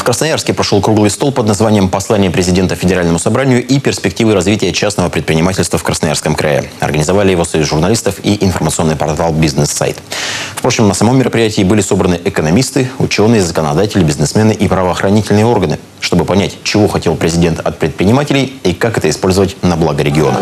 Красноярске прошел круглый стол под названием «Послание президента Федеральному собранию и перспективы развития частного предпринимательства в Красноярском крае». Организовали его союз журналистов и информационный портал «Бизнес-сайт». Впрочем, на самом мероприятии были собраны экономисты, ученые, законодатели, бизнесмены и правоохранительные органы, чтобы понять, чего хотел президент от предпринимателей и как это использовать на благо региона.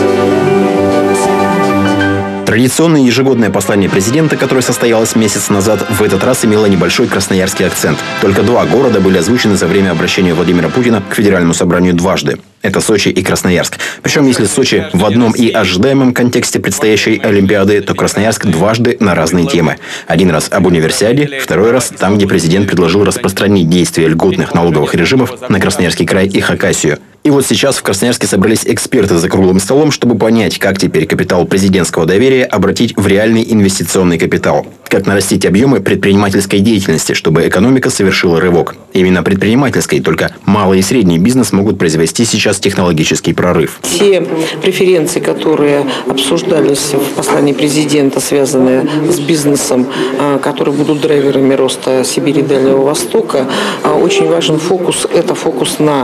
Традиционное ежегодное послание президента, которое состоялось месяц назад, в этот раз имело небольшой красноярский акцент. Только два города были озвучены за время обращения Владимира Путина к Федеральному собранию дважды. Это Сочи и Красноярск. Причем, если Сочи в одном и ожидаемом контексте предстоящей Олимпиады, то Красноярск дважды на разные темы. Один раз об универсиаде, второй раз там, где президент предложил распространить действие льготных налоговых режимов на Красноярский край и Хакасию. И вот сейчас в Красноярске собрались эксперты за круглым столом, чтобы понять, как теперь капитал президентского доверия обратить в реальный инвестиционный капитал. Как нарастить объемы предпринимательской деятельности, чтобы экономика совершила рывок. Именно предпринимательской, только малый и средний бизнес могут произвести сейчас технологический прорыв. Все преференции, которые обсуждались в послании президента, связанные с бизнесом, которые будут драйверами роста Сибири и Дальнего Востока, очень важен фокус. Это фокус на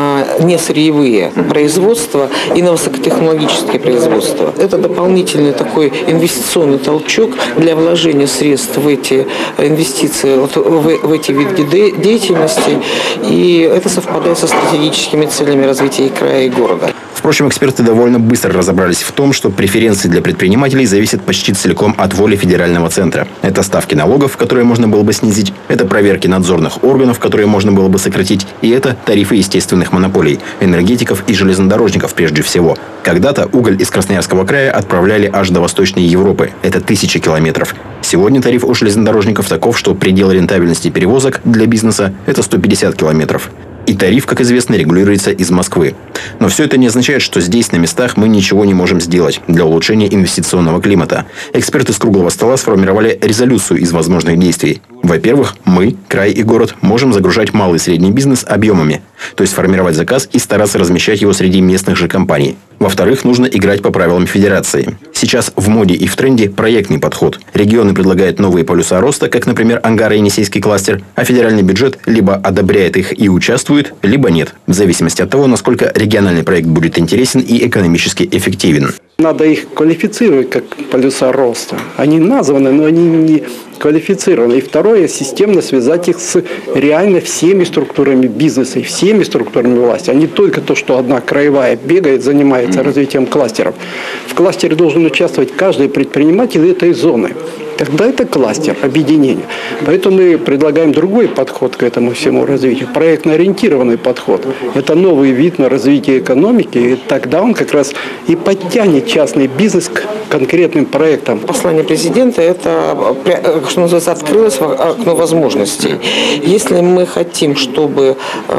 несырьевые производства и на высокотехнологические производства. Это дополнительный такой инвестиционный толчок для вложения средств в эти инвестиции, в эти виды деятельности. И это совпадает со стратегическими целями развития и края, и города. Впрочем, эксперты довольно быстро разобрались в том, что преференции для предпринимателей зависят почти целиком от воли федерального центра. Это ставки налогов, которые можно было бы снизить, это проверки надзорных органов, которые можно было бы сократить, и это тарифы естественных монополий, энергетиков и железнодорожников прежде всего. Когда-то уголь из Красноярского края отправляли аж до Восточной Европы. Это 1000 километров. Сегодня тариф у железнодорожников таков, что предел рентабельности перевозок для бизнеса – это 150 километров. И тариф, как известно, регулируется из Москвы. Но все это не означает, что здесь, на местах, мы ничего не можем сделать для улучшения инвестиционного климата. Эксперты с круглого стола сформировали резолюцию из возможных действий. Во-первых, мы, край и город, можем загружать малый и средний бизнес объемами. То есть формировать заказ и стараться размещать его среди местных же компаний. Во-вторых, нужно играть по правилам федерации. Сейчас в моде и в тренде проектный подход. Регионы предлагают новые полюса роста, как, например, Ангаро-Енисейский кластер, а федеральный бюджет либо одобряет их и участвует, либо нет, в зависимости от того, насколько региональный проект будет интересен и экономически эффективен. Надо их квалифицировать как полюса роста. Они названы, но они не квалифицированы. И второе, системно связать их с реально всеми структурами бизнеса и всеми структурами власти, а не только то, что одна краевая бегает, занимается развитием кластеров. В кластере должен участвовать каждый предприниматель этой зоны. Тогда это кластер, объединение. Поэтому мы предлагаем другой подход к этому всему развитию. Проектно-ориентированный подход. Это новый вид на развитие экономики. И тогда он как раз и подтянет частный бизнес к конкретным проектам. Послание президента – это, что называется, открылось окно возможностей. Если мы хотим, чтобы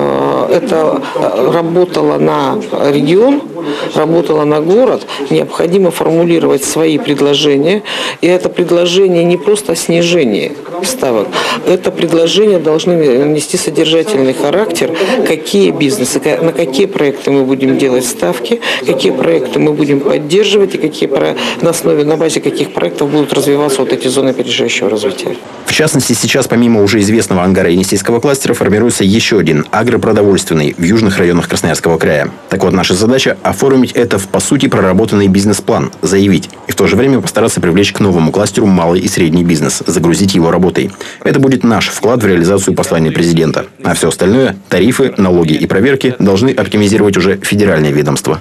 это работало на регион, работало на город, необходимо формулировать свои предложения. И это предложение не просто о снижении ставок. Это предложения должны нести содержательный характер. Какие бизнесы, на какие проекты мы будем делать ставки, какие проекты мы будем поддерживать и на базе каких проектов будут развиваться вот эти зоны опережающего развития. В частности, сейчас помимо уже известного Ангаро-Енисейского кластера формируется еще один агропродовольственный в южных районах Красноярского края. Так вот, наша задача – оформить это в, по сути, проработанный бизнес-план, заявить. И в то же время постараться привлечь к новому кластеру малый и средний бизнес, загрузить его работой. Это будет наш вклад в реализацию послания президента. А все остальное – тарифы, налоги и проверки – должны оптимизировать уже федеральные ведомства.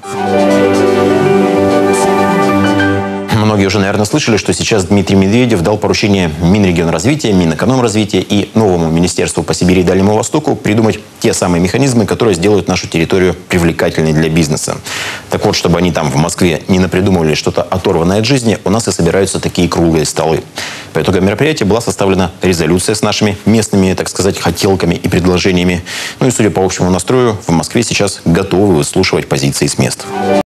Многие уже, наверное, слышали, что сейчас Дмитрий Медведев дал поручение Минрегионразвития, Минэкономразвития и новому Министерству по Сибири и Дальнему Востоку придумать те самые механизмы, которые сделают нашу территорию привлекательной для бизнеса. Так вот, чтобы они там в Москве не напридумывали что-то оторванное от жизни, у нас и собираются такие круглые столы. По итогам мероприятия была составлена резолюция с нашими местными, так сказать, хотелками и предложениями. Ну и, судя по общему настрою, в Москве сейчас готовы выслушивать позиции с мест.